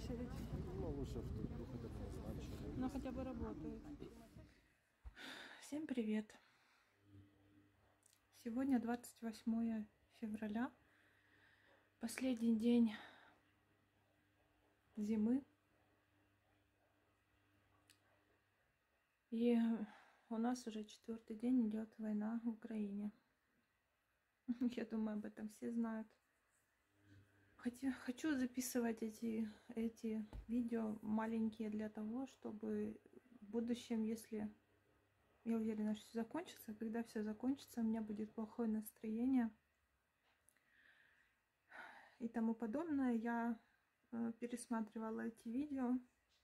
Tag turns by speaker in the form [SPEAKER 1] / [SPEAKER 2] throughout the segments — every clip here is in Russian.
[SPEAKER 1] очередь.
[SPEAKER 2] Ну, лучше в ту хотя бы назначили.
[SPEAKER 1] Но хотя бы работает. Всем привет! Сегодня 28 февраля. Последний день зимы. И у нас уже 4-й день идет война в Украине. Я думаю, об этом все знают. Хочу записывать эти видео маленькие для того, чтобы в будущем, если я уверена, что все закончится, когда все закончится, у меня будет плохое настроение и тому подобное. Я пересматривала эти видео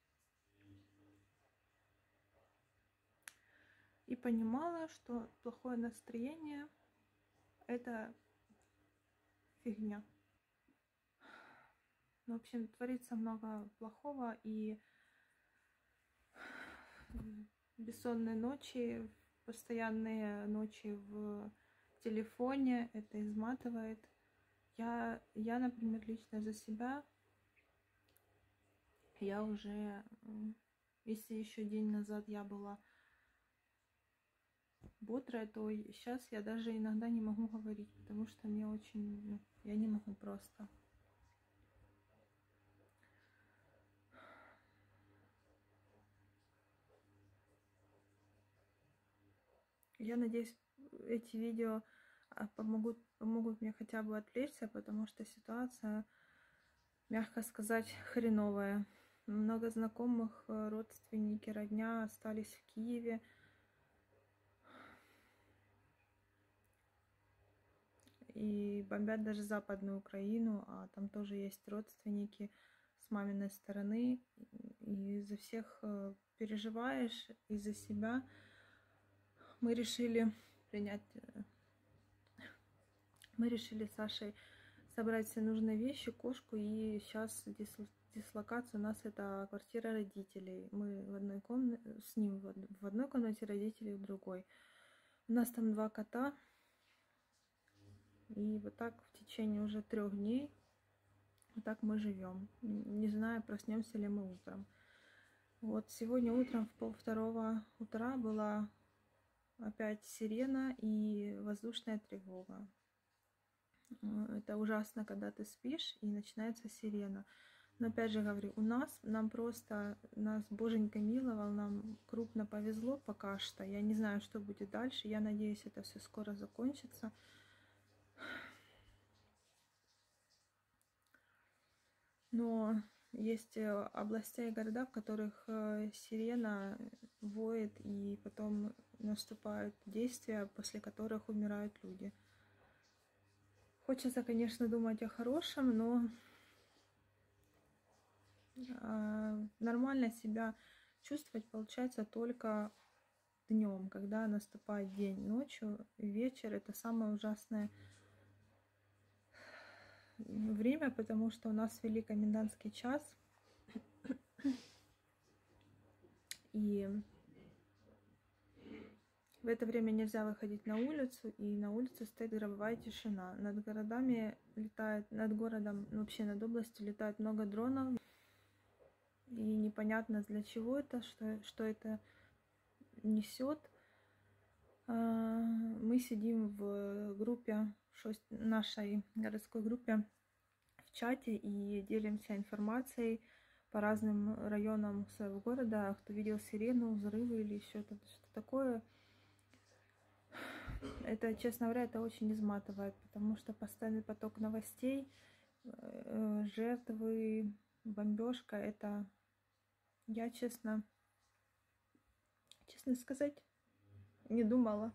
[SPEAKER 1] и понимала, что плохое настроение — это фигня. В общем, творится много плохого, и бессонные ночи, постоянные ночи в телефоне, это изматывает. Я, например, лично за себя, я уже, если еще день назад я была бодрая, то сейчас я даже иногда не могу говорить, потому что мне очень, я не могу просто. Я надеюсь, эти видео помогут мне хотя бы отвлечься, потому что ситуация, мягко сказать, хреновая. Много знакомых, родственники, родня остались в Киеве. И бомбят даже Западную Украину, а там тоже есть родственники с маминой стороны. И за всех переживаешь, и за себя. Мы решили с Сашей собрать все нужные вещи, кошку, и сейчас дислокация у нас это квартира родителей. Мы в одной комнате, с ним в одной комнате, родители в другой. У нас там 2 кота. И вот так в течение уже 3 дней вот так мы живем. Не знаю, проснемся ли мы утром. Вот сегодня утром в 1:30 утра была опять сирена и воздушная тревога. Это ужасно, когда ты спишь и начинается сирена. Но опять же говорю, нас Боженька миловал, нам крупно повезло пока что. Я не знаю, что будет дальше. Я надеюсь, это все скоро закончится. Но есть области и города, в которых сирена воет, и потом наступают действия, после которых умирают люди. Хочется, конечно, думать о хорошем, но нормально себя чувствовать получается только днем, когда наступает день. Ночью, вечер — это самое ужасное время, потому что у нас ввели комендантский час. И в это время нельзя выходить на улицу, и на улице стоит гробовая тишина. Над городом, вообще над областью летает много дронов, и непонятно для чего это, что это несет. Мы сидим в группе, нашей городской группе, в чате и делимся информацией по разным районам своего города, кто видел сирену, взрывы или еще что-то такое. Это, честно говоря, это очень изматывает, потому что постоянный поток новостей, жертвы, бомбежка — это, я честно сказать, не думала.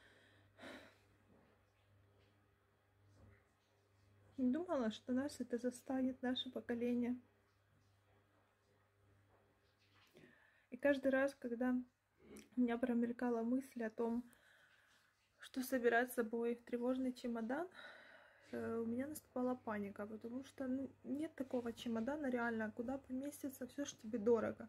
[SPEAKER 1] Не думала, что нас это застанет, наше поколение. И каждый раз, когда у меня промелькала мысль о том, что собирать с собой в тревожный чемодан, у меня наступала паника, потому что нет такого чемодана реально, куда поместится все, что тебе дорого.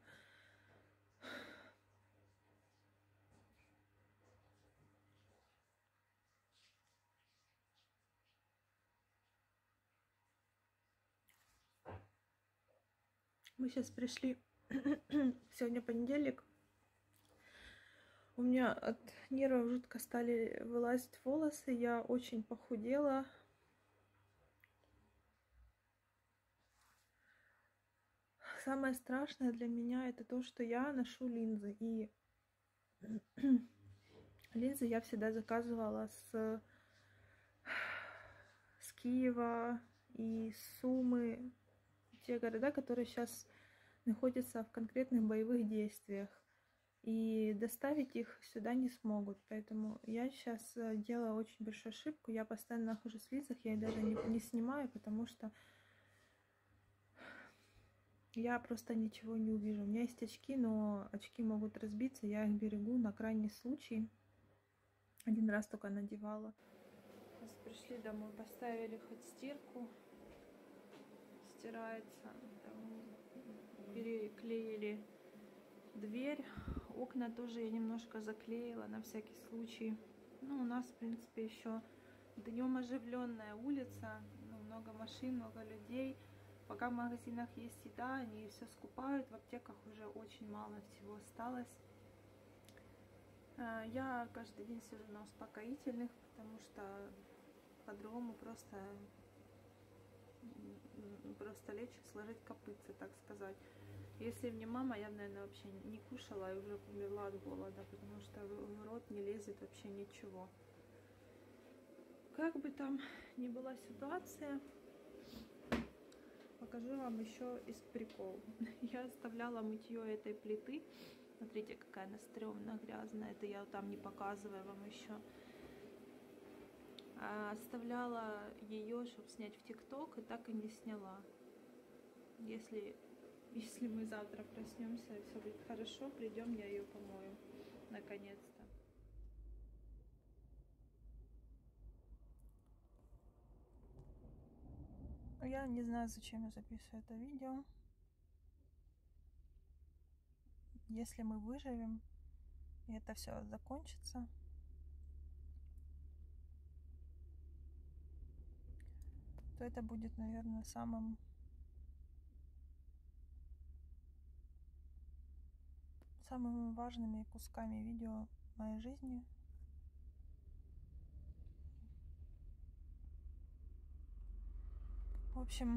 [SPEAKER 1] Мы сейчас пришли, сегодня понедельник. У меня от нервов жутко стали вылазить волосы, я очень похудела. Самое страшное для меня это то, что я ношу линзы. И линзы я всегда заказывала с Киева и с Сумы, те города, которые сейчас находятся в конкретных боевых действиях. И доставить их сюда не смогут. Поэтому я сейчас делаю очень большую ошибку. Я постоянно нахожусь в линзах, я их даже не снимаю, потому что я просто ничего не увижу. У меня есть очки, но очки могут разбиться, я их берегу на крайний случай. Один раз только надевала. Сейчас пришли домой, поставили хоть стирку. Стирается. Переклеили дверь. Окна тоже я немножко заклеила на всякий случай. Ну, у нас, в принципе, еще днем оживленная улица. Много машин, много людей. Пока в магазинах есть еда, они все скупают. В аптеках уже очень мало всего осталось. Я каждый день сижу на успокоительных, потому что по-другому просто лечь и сложить копытце, так сказать. Если бы не мама, я бы, наверное, вообще не кушала и уже померла от голода, потому что в рот не лезет вообще ничего. Как бы там ни была ситуация, покажу вам еще из прикол. Я оставляла мытье этой плиты. Смотрите, какая она стрёмная, грязная. Это я там не показываю вам еще. Оставляла ее, чтобы снять в ТикТок, и так и не сняла. Если мы завтра проснемся и все будет хорошо, придем, я ее помою. Наконец-то. Я не знаю, зачем я записываю это видео. Если мы выживем, и это все закончится, то это будет, наверное, самыми важными кусками видео в моей жизни. В общем,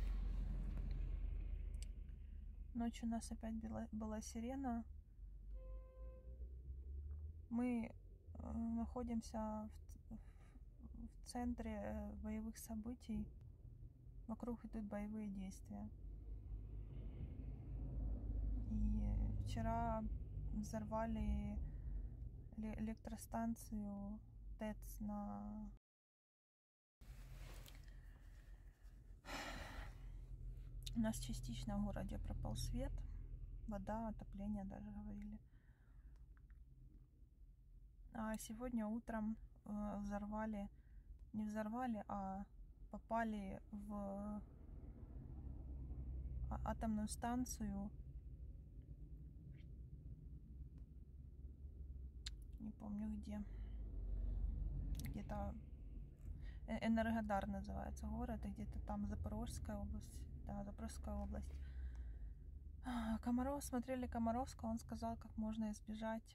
[SPEAKER 1] ночью у нас опять была сирена. Мы находимся в центре боевых событий. Вокруг идут боевые действия. И вчера взорвали электростанцию ТЭЦ на... У нас частично в городе пропал свет, вода, отопление даже говорили. А сегодня утром не взорвали, а попали в атомную станцию. Не помню где. Где-то Энергодар называется город, и где-то там Запорожская область. Да, Запорожская область. Смотрели Комаровского, он сказал, как можно избежать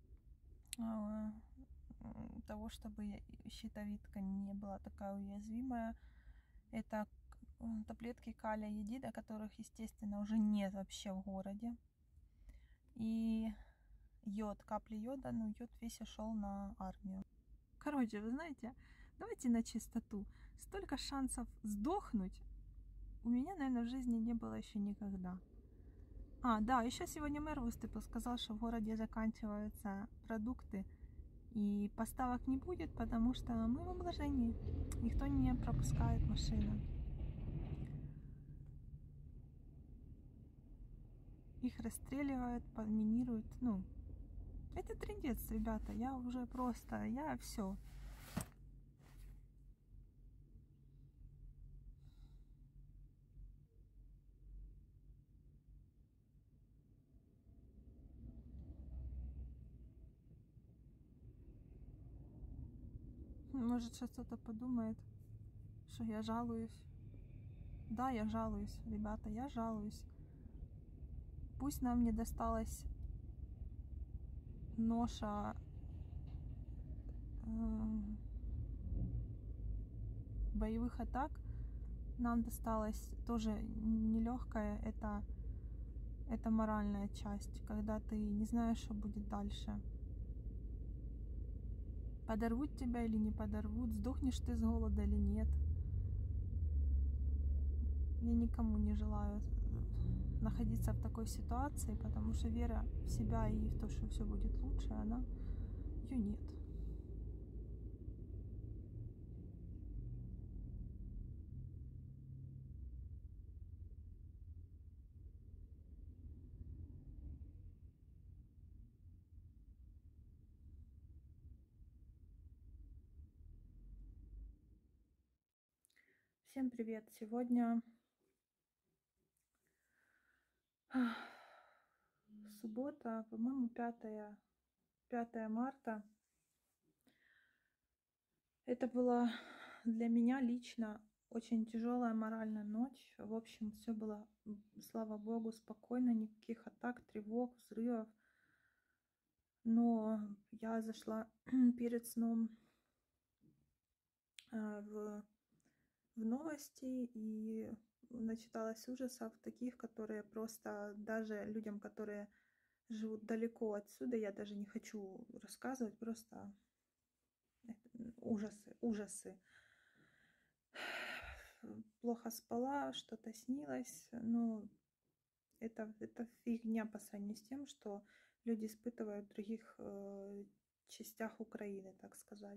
[SPEAKER 1] того, чтобы щитовидка не была такая уязвимая. Это таблетки калия йодида, которых, естественно, уже нет вообще в городе. И йод, капли йода, но йод весь ушел на армию. Короче, вы знаете, давайте на чистоту. Столько шансов сдохнуть у меня, наверное, в жизни не было еще никогда. Да, еще сегодня мэр выступил, сказал, что в городе заканчиваются продукты и поставок не будет, потому что мы в обложении. Никто не пропускает машины. Их расстреливают, подминируют. Это трындец, ребята. Я все. Может, сейчас кто-то подумает, что я жалуюсь. Да, я жалуюсь, ребята, я жалуюсь. пусть нам не досталась ноша боевых атак, нам досталась тоже нелегкая, это моральная часть, когда ты не знаешь, что будет дальше. Подорвут тебя или не подорвут, сдохнешь ты с голода или нет. Я никому не желаю находиться в такой ситуации, потому что вера в себя и в то, что все будет лучше, ее нет. Всем привет! Сегодня суббота, по-моему, 5 марта. Это была для меня лично очень тяжелая моральная ночь. В общем, все было, слава богу, спокойно, никаких атак, тревог, взрывов. Но я зашла перед сном в новости и начиталась ужасов, таких, которые просто даже людям, которые живут далеко отсюда, я даже не хочу рассказывать, просто ужасы. Плохо спала, что-то снилось, но это фигня по сравнению с тем, что люди испытывают в других частях Украины, так сказать.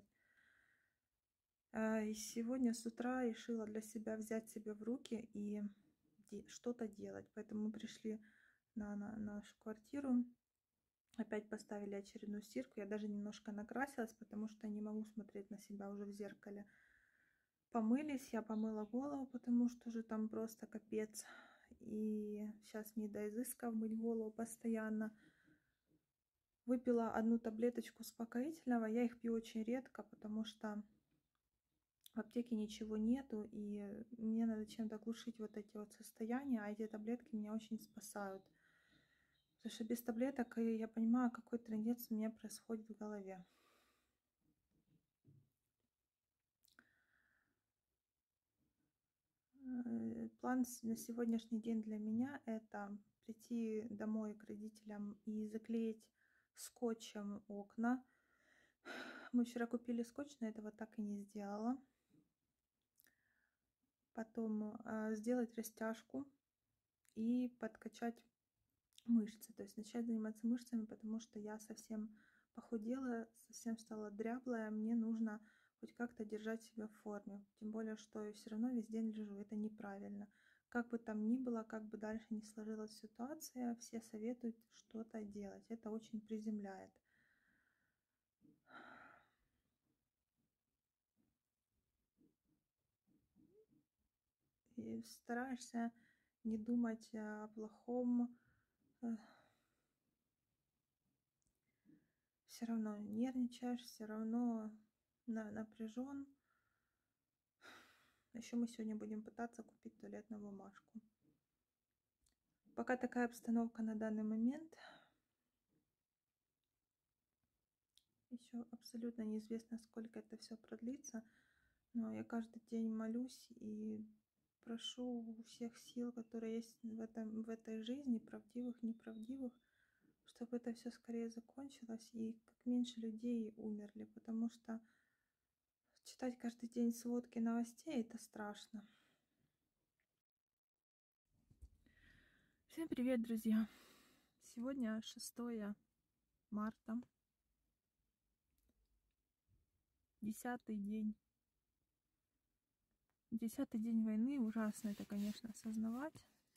[SPEAKER 1] И сегодня с утра решила для себя взять себя в руки и что-то делать. Поэтому мы пришли на нашу квартиру, опять поставили очередную стирку. Я даже немножко накрасилась, потому что не могу смотреть на себя уже в зеркале. Помылись, я помыла голову, потому что уже там просто капец. И сейчас не до изысков мыть голову постоянно. Выпила одну таблеточку успокоительного. Я их пью очень редко, потому что в аптеке ничего нету, и мне надо чем-то глушить вот эти вот состояния, а эти таблетки меня очень спасают. Потому что без таблеток я понимаю, какой трындец у меня происходит в голове. План на сегодняшний день для меня — это прийти домой к родителям и заклеить скотчем окна. Мы вчера купили скотч, но этого так и не сделала. Потом сделать растяжку и подкачать мышцы, то есть начать заниматься мышцами, потому что я совсем похудела, совсем стала дряблая, мне нужно хоть как-то держать себя в форме, тем более, что я все равно весь день лежу, это неправильно. Как бы там ни было, как бы дальше не сложилась ситуация, все советуют что-то делать, это очень приземляет. И стараешься не думать о плохом, все равно нервничаешь, все равно напряжен. Еще мы сегодня будем пытаться купить туалетную бумажку. Пока такая обстановка на данный момент. Еще абсолютно неизвестно, сколько это все продлится. Но я каждый день молюсь и прошу всех сил, которые есть в этой жизни, правдивых, неправдивых, чтобы это все скорее закончилось и как меньше людей умерли, потому что читать каждый день сводки новостей — это страшно. Всем привет, друзья! Сегодня 6 марта, 10-й день. 10-й день войны. Ужасно это, конечно, осознавать.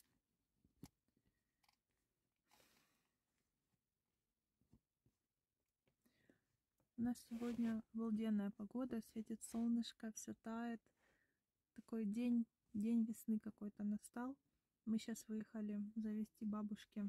[SPEAKER 1] У нас сегодня обалденная погода, светит солнышко, все тает. Такой день весны какой-то настал. Мы сейчас выехали завести бабушке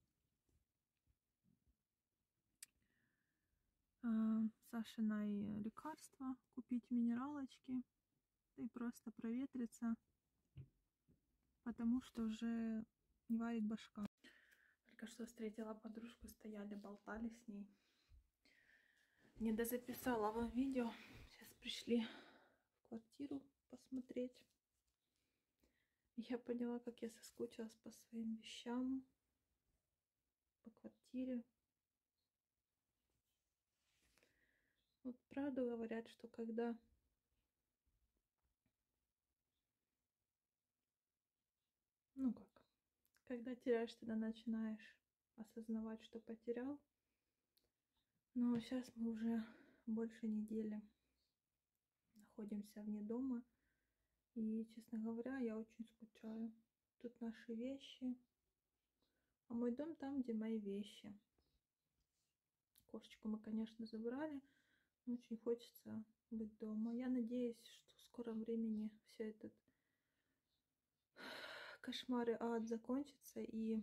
[SPEAKER 1] Сашиной лекарства, купить минералочки и просто проветриться, потому что уже не варит башка. Только что встретила подружку, стояли, болтали с ней. Не дозаписала вам видео. Сейчас пришли в квартиру посмотреть. Я поняла, как я соскучилась по своим вещам, по квартире. Вот правду говорят, что когда когда теряешь, тогда начинаешь осознавать, что потерял. Но сейчас мы уже больше недели находимся вне дома. И, честно говоря, я очень скучаю. Тут наши вещи. А мой дом там, где мои вещи. Кошечку мы, конечно, забрали. Но очень хочется быть дома. Я надеюсь, что в скором времени все этот кошмар и ад закончится, и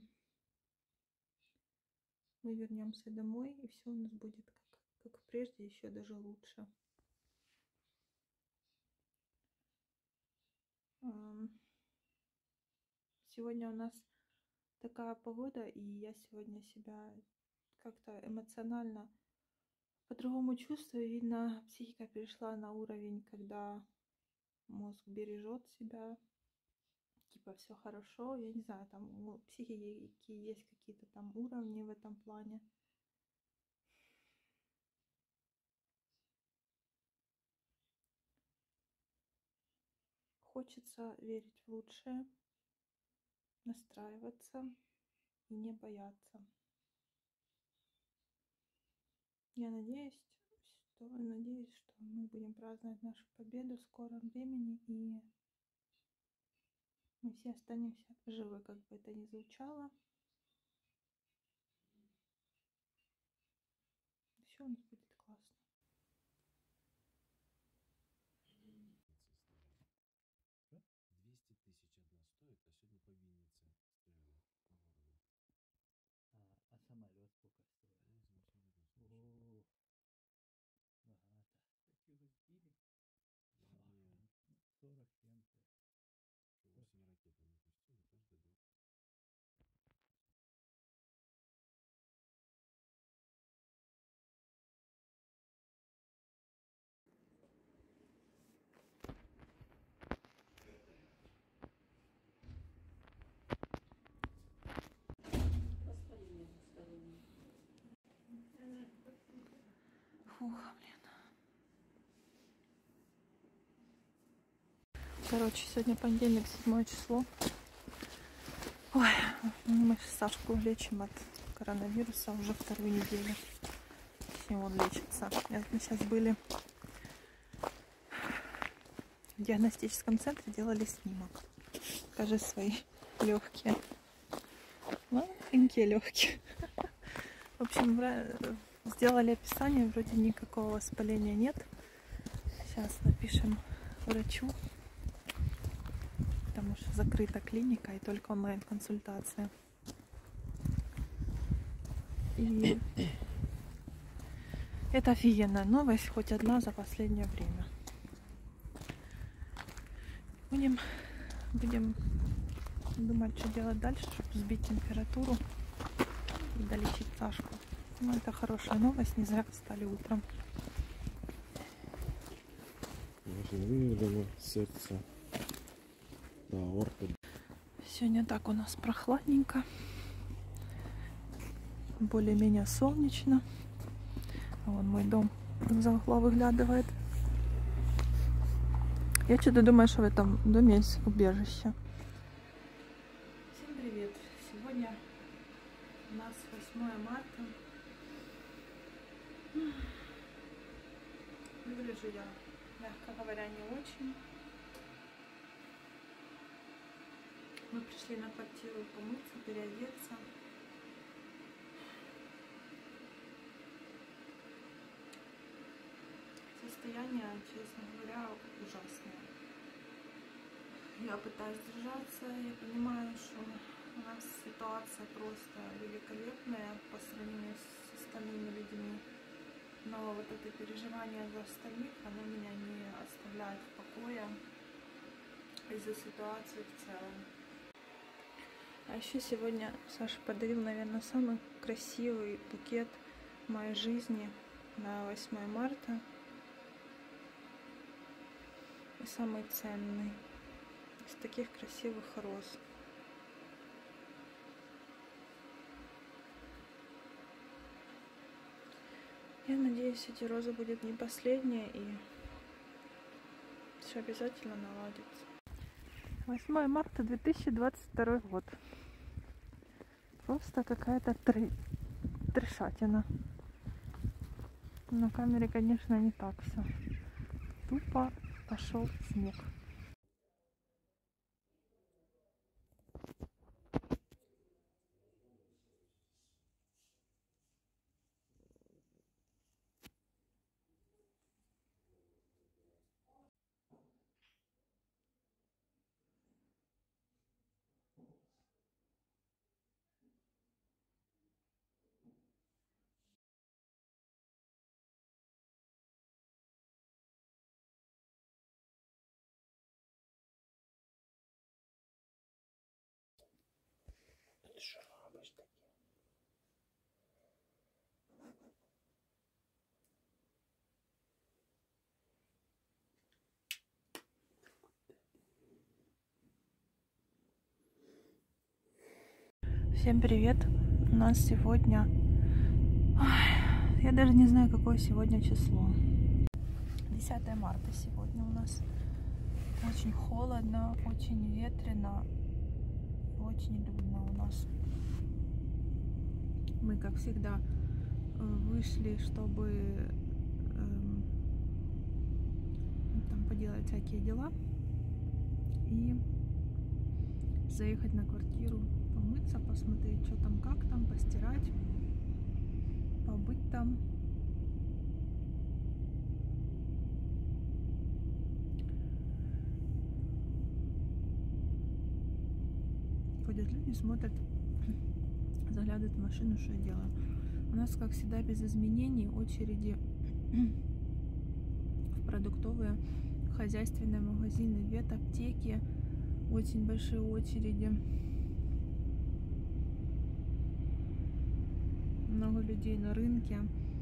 [SPEAKER 1] мы вернемся домой, и все у нас будет как прежде, еще даже лучше. Сегодня у нас такая погода, и я сегодня себя как-то эмоционально по-другому чувствую. Видно, психика перешла на уровень, когда мозг бережет себя, типа все хорошо. Я не знаю, там у психики есть какие-то там уровни в этом плане. Хочется верить в лучшее, настраиваться и не бояться. Я надеюсь, что мы будем праздновать нашу победу в скором времени, и мы все останемся живы, как бы это ни звучало. Все у нас будет классно.
[SPEAKER 2] Да? 200 тысяч одна стоит, а сегодня по Виннице стреляли по городу.
[SPEAKER 3] А самолет сколько стоит?
[SPEAKER 2] Не знаю, самолет на
[SPEAKER 3] О,
[SPEAKER 2] следующий.
[SPEAKER 3] богато. Так его сбили?
[SPEAKER 2] Не,
[SPEAKER 3] 40 чем-то.
[SPEAKER 2] что 8 ракет они пустили каждый год.
[SPEAKER 1] Фух, блин. Короче, сегодня понедельник, 7 число. Ой, мы Сашку лечим от коронавируса уже 2-ю неделю. С ним он лечится. Мы сейчас были в диагностическом центре, делали снимок. Покажи свои легкие. Маленькие легкие. В общем, сделали описание, вроде никакого воспаления нет. Сейчас напишем врачу, потому что закрыта клиника и только онлайн-консультация. И это офигенная новость, хоть одна за последнее время. Будем думать, что делать дальше, чтобы сбить температуру и долечить Сашку. Ну, это хорошая новость, не зря встали утром.
[SPEAKER 2] Очень выведено сердце. Да, аорта.
[SPEAKER 1] Сегодня так у нас прохладненько. Более-менее солнечно. Вон мой дом за угла выглядывает. Я что-то думаю, что в этом доме есть убежище. Всем привет! Сегодня у нас 8 марта. Выгляжу я, мягко говоря, не очень. Мы пришли на квартиру помыться, переодеться. Состояние, честно говоря, ужасное. Я пытаюсь держаться, я понимаю, что у нас ситуация просто великолепная по сравнению с остальными людьми. Но вот это переживание за остальных, оно меня не оставляет в покое из-за ситуации в целом. А еще сегодня Саша подарил, наверное, самый красивый букет в моей жизни на 8 марта. И самый ценный из таких красивых роз. Я надеюсь, эти розы будут не последние и все обязательно наладится. 8 марта 2022 год. Просто какая-то трешатина. На камере, конечно, не так все. Тупо пошел снег.
[SPEAKER 2] Що робиш таке?
[SPEAKER 1] Всем привет! У нас сегодня... я даже не знаю, какое сегодня число. 10 марта сегодня у нас. Очень холодно, очень ветрено, очень людно у нас. Мы, как всегда, вышли, чтобы там поделать всякие дела и заехать на квартиру, помыться, посмотреть, что там, как там, постирать, побыть там. Ходят люди, смотрят, заглядывают в машину, что я делаю. У нас, как всегда, без изменений очереди в продуктовые, хозяйственные магазины, ветаптеки, очень большие очереди. Много людей на рынке.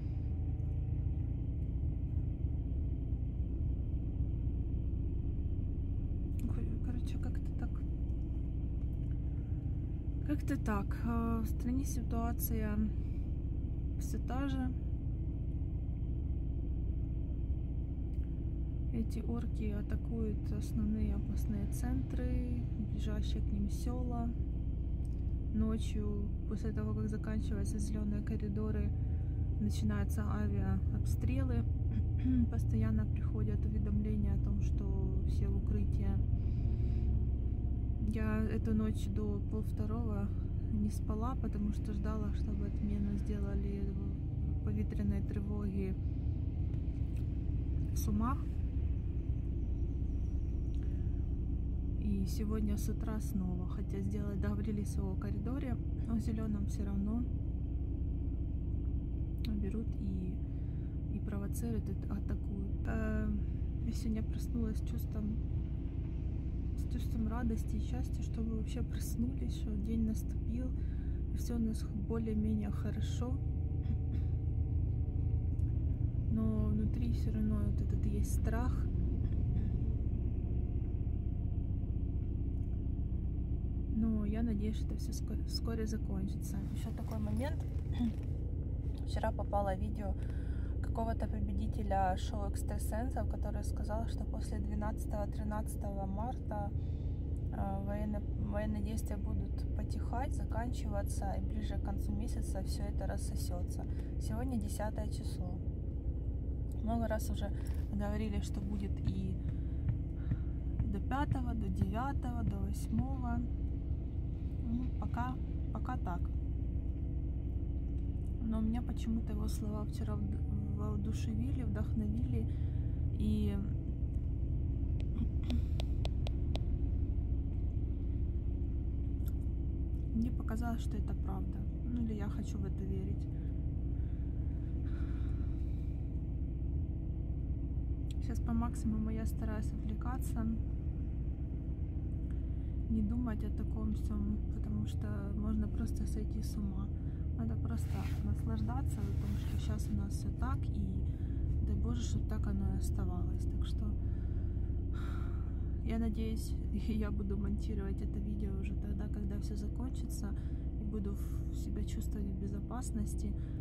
[SPEAKER 1] Короче, как-то так. Как-то так. В стране ситуация все та же. Эти орки атакуют основные областные центры, ближайшие к ним села. Ночью, после того, как заканчиваются зеленые коридоры, начинаются авиаобстрелы. Постоянно приходят уведомления о том, что все в укрытии. Я эту ночь до 1:30 не спала, потому что ждала, чтобы отмену сделали повітряной тревоги в Сумах. И сегодня с утра снова, хотя договорились о коридоре, о зеленом, все равно берут и провоцируют, атакуют. Я сегодня проснулась с чувством радости и счастья, что мы вообще проснулись, что день наступил, и все у нас более-менее хорошо. Но внутри все равно вот этот есть страх. Но я надеюсь, что это все вскоре закончится. Еще такой момент. Вчера попало видео какого-то победителя шоу экстрасенсов, который сказал, что после 12-13 марта военные действия будут потихать, заканчиваться, и ближе к концу месяца все это рассосется. Сегодня 10 число. Много раз уже говорили, что будет и до 5, до 9, до 8. Ну, пока так. Но меня почему-то его слова вчера воодушевили, вдохновили, и мне показалось, что это правда. Ну или я хочу в это верить. Сейчас по максимуму я стараюсь отвлекаться, не думать о таком всем, потому что можно просто сойти с ума. Надо просто наслаждаться тем, что сейчас у нас все так, и дай Боже, чтобы так оно и оставалось. Так что я надеюсь, я буду монтировать это видео уже тогда, когда все закончится, и буду себя чувствовать в безопасности.